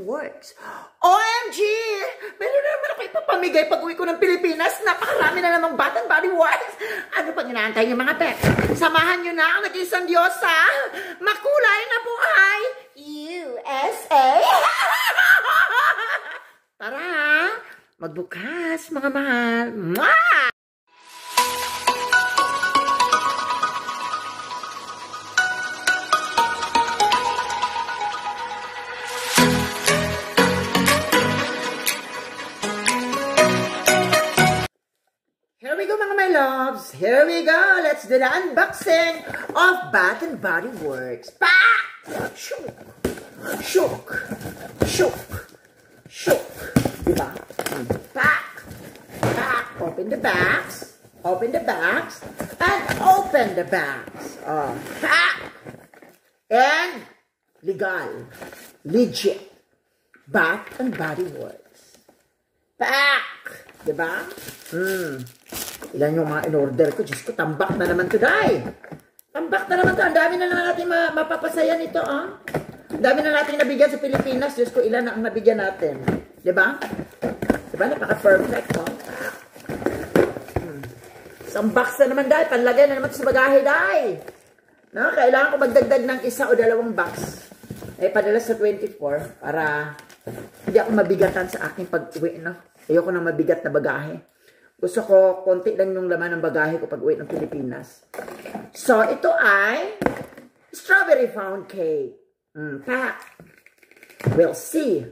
Works. OMG! Meron na naman ako ipapamigay pag uwi ko ng Pilipinas. Napakarami na namang Bath and Body Works. Ano pang inaantay niyo mga pet? Samahan niyo na ang nag-isang Diyosa. Makulay na buhay. USA! Tara! Magbukas, mga mahal. Mwah! Here we go, mga my loves. Here we go. Let's do the unboxing of Bath and Body Works. Pa! Shook! Shook! Shook! Shook! Diba? Pack! Pack! Open the bags. Open the bags. And open the bags. Oh, pack! And legal. Legit. Bath and Body Works. Pack! Diba? Ilan yung mga in-order ko. Diyos ko, tambak na naman today. Tambak na naman to. Ang dami na naman natin mapapasaya nito, ah. Ang dami na natin nabigyan sa Pilipinas. Diyos ko, ilan na ang nabigyan natin. Diba? Diba? Napaka-perfect, oh. Isang box na naman dahil. Panlagay na naman sa bagahe dahil. No? Kailangan ko magdagdag ng isa o dalawang box. Eh, padala sa 24 para hindi ako mabigatan sa aking pag-uwi, no? Ayoko ng mabigat na bagahe. Gusto ko, konti lang yung laman ng bagahe ko pag uwi ng Pilipinas. So, ito ay strawberry pound cake. Pack. We'll see.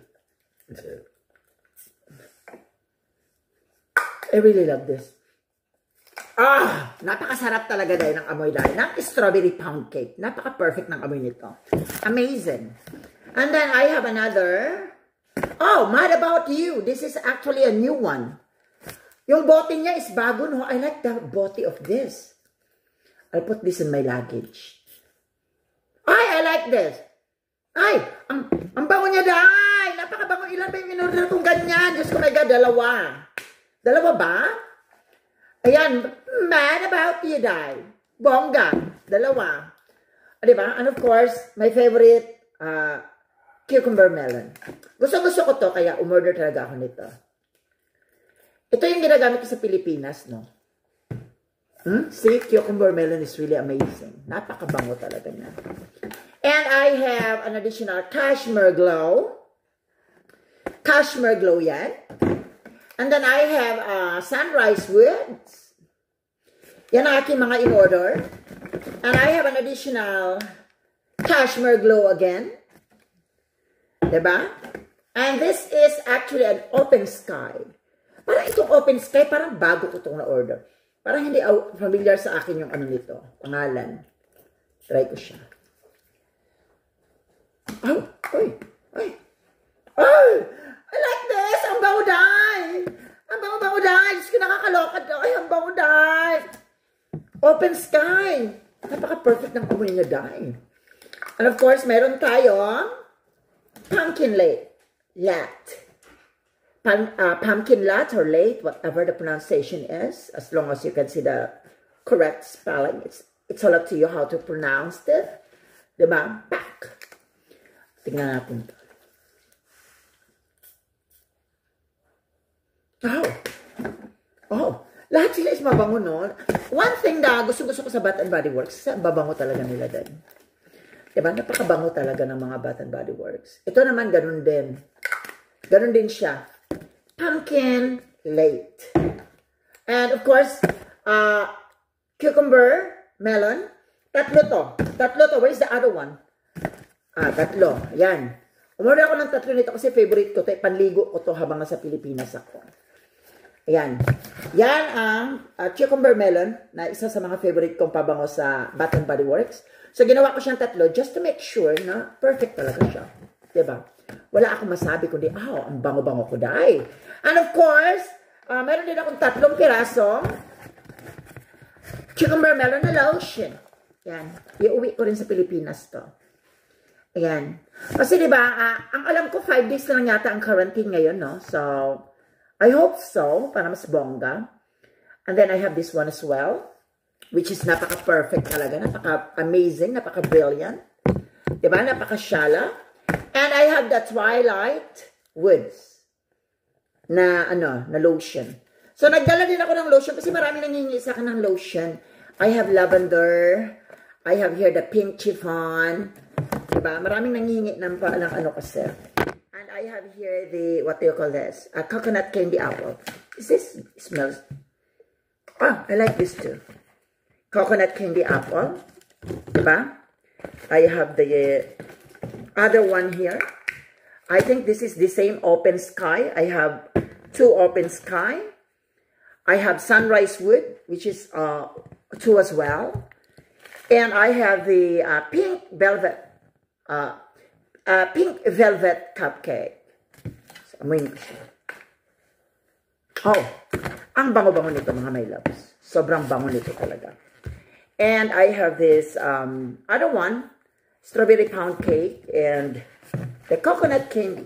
I really love this. Ah! Napakasarap talaga dahil ng amoy dahil ng strawberry pound cake. Napaka-perfect ng amoy nito. Amazing. And then, I have another. Oh, Mad About You. This is actually a new one. Yung bote niya is bago, no? I like the bote of this. I'll put this in my luggage. Ay, I like this. Ay, ang bango niya, Day. Napakabango. Ilan ba yung in-order kong ganyan? Diyos ko, my God, dalawa. Dalawa ba? Ayan, Mad About You, Day. Bongga. Dalawa. Diba? And of course, my favorite, cucumber melon. Gusto-gusto ko to, kaya umorder talaga ako nito. Ito yung ginagamit ko sa Pilipinas, no? See, cucumber melon is really amazing. Napakabango talaga niya. And I have an additional Cashmere Glow. Cashmere Glow yan. And then I have Sunrise Woods. Yan ang aking mga in-order. And I have an additional Cashmere Glow again. Diba? And this is actually an Open Sky. Parang itong Open Sky, parang bago ko itong na-order. Parang hindi familiar sa akin yung ano nito. Pangalan. Try ko siya. Oh! Oy! Oy! Oh! I like this! Ang bango dahil! Ang bango dahil! Diyos ko, nakakaloka daw. Ay, ang bango dahil! Open Sky! Napaka-perfect ng amoy niya dahil. And of course, meron tayong pumpkin latte. Pumpkin latte or late, whatever the pronunciation is, as long as you can see the correct spelling. It's all up to you how to pronounce it. Diba? Pack. Tingnan natin ito. Oh. Lahat sila is mabango, no? One thing na gusto-gusto ko sa Bath and Body Works, babango talaga nila din. Diba? Napakabango talaga ng mga Bath and Body Works. Ito naman, ganun din. Ganun din siya. Pumpkin late. And of course, cucumber melon. Tatlo to. Where's the other one? Tatlo. Yan. Umorder ako ng tatlo nito kasi favorite ko. Panligo ko to habang nasa Pilipinas ako. Ayan. Yan ang cucumber melon na isa sa mga favorite kong pabango sa Bath and Body Works. So, ginawa ko siyang tatlo just to make sure na perfect talaga siya. Diba? Wala akong masabi kundi, ang bango-bango ko dahil. And of course, meron din akong 3 pirasong cucumber melon na lotion. Yan. Iuwi ko rin sa Pilipinas to. Ayan. Kasi diba, ang alam ko 5 days na lang yata ang quarantine ngayon, no? So, I hope so, para mas bongga. And then I have this one as well, which is napaka-perfect talaga, napaka-amazing, napaka-brilliant. Diba? Napaka-shala. And I have the Twilight Woods na lotion. So nagdala din ako ng lotion kasi marami nangingi sa akin ng lotion. I have lavender. I have here the pink chiffon. Diba? Maraming nangingi ng kasi. And I have here the, what do you call this? A coconut candy apple. Is this, smells, oh, I like this too. Coconut candy apple. Diba? I have the other one here. I think this is the same open sky. I have 2 open sky. I have sunrise wood, which is 2 as well. And I have the pink velvet cupcake. So, amoyin ko siya. Oh, ang bango-bango nito mga my loves. Sobrang bango nito talaga. And I have this other one, strawberry pound cake and the coconut candy.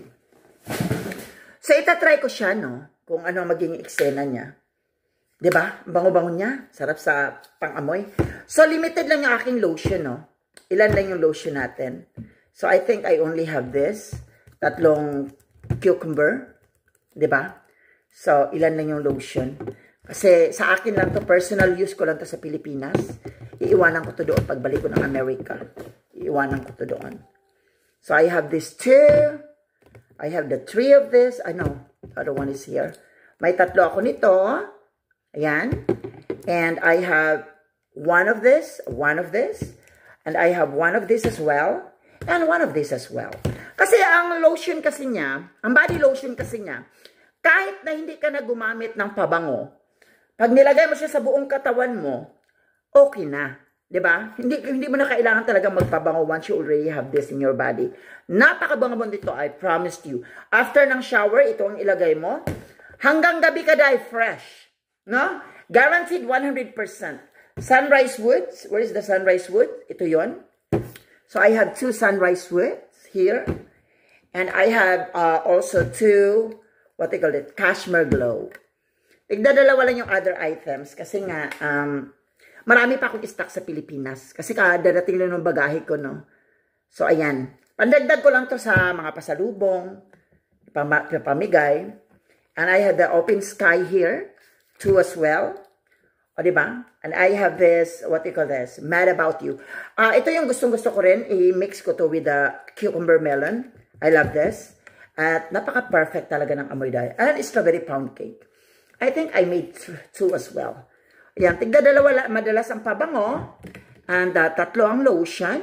So, itatry ko siya, no? Kung ano maging eksena niya. Diba? Bango-bango niya. Sarap sa pang-amoy. So, limited lang yung aking lotion, no? Ilan lang yung lotion natin. So, I think I only have this. 3 cucumber. Diba? So, ilan lang yung lotion. Kasi sa akin lang to, personal use ko lang to sa Pilipinas. Iiwanan ko to doon pagbalik ko ng Amerika. Iiwanan ko to doon. So, I have this 2. I have the 3 of this. I know, the other one is here. May 3 ako nito. Ayan. And I have 1 of this, 1 of this. And I have 1 of this as well. And 1 of this as well. Kasi ang lotion kasi niya, ang body lotion kasi niya, kahit na hindi ka na gumamit ng pabango, pag nilagay mo siya sa buong katawan mo, okay na. Diba? Hindi mo na kailangan talaga magpabango once you already have this in your body. Napakabango mo dito, I promised you. After ng shower, ito ang ilagay mo. Hanggang gabi ka dahil fresh. No? Guaranteed 100%. Sunrise woods. Where is the sunrise wood? Ito yon. So I have 2 sunrise woods here. And I have also 2, what they call it, cashmere glow. Tigdadalawa lang yung other items. Kasi nga, marami pa akong stock sa Pilipinas. Kasi darating lang ng bagahe ko, no? So, ayan. Pandagdag ko lang to sa mga pasalubong, pamigay. And I have the open sky here, 2 as well. O, diba? And I have this, what do you call this? Mad About You. Ito yung gustong-gusto ko rin. I-mix ko to with the cucumber melon. I love this. At napaka-perfect talaga ng amoy dahil. And strawberry pound cake. I think I made 2 as well. Ayan, tigda-dalawa madalas ang pabango. And 3 ang lotion.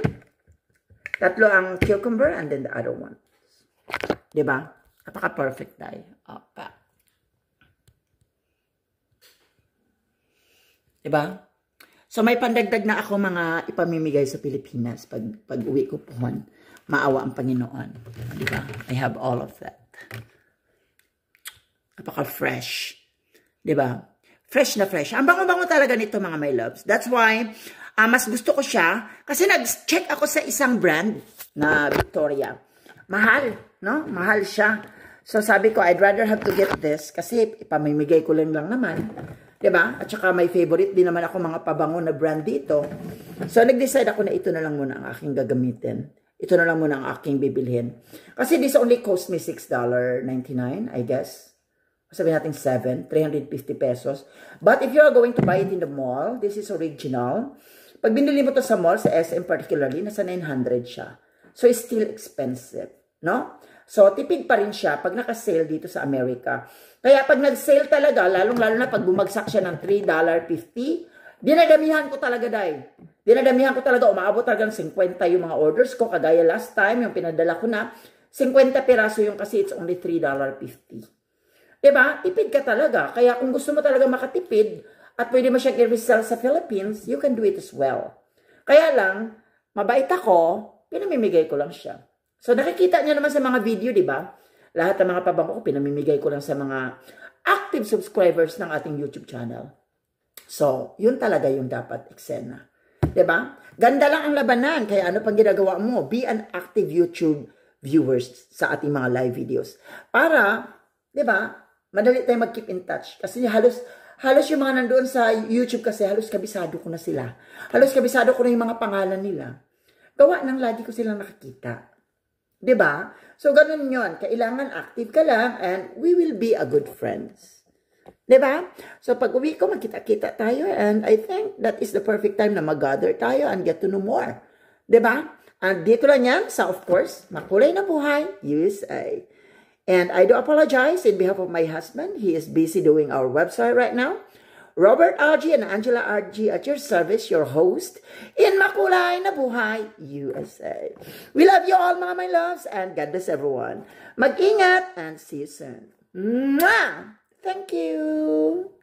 3 ang cucumber. And then the other one. Diba? Napaka-perfect dahil. Opa. Diba? So, may pandagdag na ako mga ipamimigay sa Pilipinas pag uwi ko pohon. Maawa ang Panginoon. Diba? I have all of that. Napaka-fresh. Diba? Fresh na fresh. Ang bango-bango talaga nito mga my loves. That's why, mas gusto ko siya. Kasi nag-check ako sa isang brand na Victoria. Mahal. No? Mahal siya. So, sabi ko, I'd rather have to get this. Kasi ipamimigay ko lang naman. Diba? At saka may favorite din naman ako mga pabango na brand dito. So, nag-decide ako na ito na lang muna ang aking gagamitin. Ito na lang muna ang aking bibilhin. Kasi this only cost me $6.99, I guess. Sabihin natin 350 pesos. But if you are going to buy it in the mall, this is original. Pag binili mo to sa mall, sa SM particularly, nasa 900 siya. So, it's still expensive. No? So, tipid pa rin siya pag naka-sale dito sa Amerika. Kaya pag nag-sale talaga, lalong-lalo na pag bumagsak siya ng $3.50, dinadamihan ko talaga dahil. Dinadamihan ko talaga, umaabot talaga ng 50 yung mga orders ko. Kagaya last time, yung pinadala ko na, 50 piraso yung kasi it's only $3.50. Diba? Tipid ka talaga. Kaya kung gusto mo talaga makatipid at pwede mo siyang i-resell sa Philippines, you can do it as well. Kaya lang, mabait ako, pinamimigay ko lang siya. So, nakikita niyo naman sa mga video, diba? Lahat ng mga pabango ko, pinamimigay ko lang sa mga active subscribers ng ating YouTube channel. So, yun talaga yung dapat eksena. Diba? Ganda lang ang labanan. Kaya ano pang ginagawa mo? Be an active YouTube viewers sa ating mga live videos. Para, diba? Madali tayo mag-keep in touch. Kasi halos yung mga nandoon sa YouTube kasi halos kabisado ko na sila. Halos kabisado ko na yung mga pangalan nila. Gawa nang lagi ko silang nakikita. 'Diba? So, ganun yon. Kailangan active ka lang and we will be a good friends. 'Diba? So, pag uwi ko, magkita-kita tayo and I think that is the perfect time na mag-gather tayo and get to know more. 'Diba? And dito lang yan sa, of course, Makulay na Buhay, USA. And I do apologize in behalf of my husband. He is busy doing our website right now. Robert RG and Angela RG at your service, your host in Makulay na Buhay, USA. We love you all, mga my loves, and God bless everyone. Mag-ingat and see you soon. Mwah! Thank you.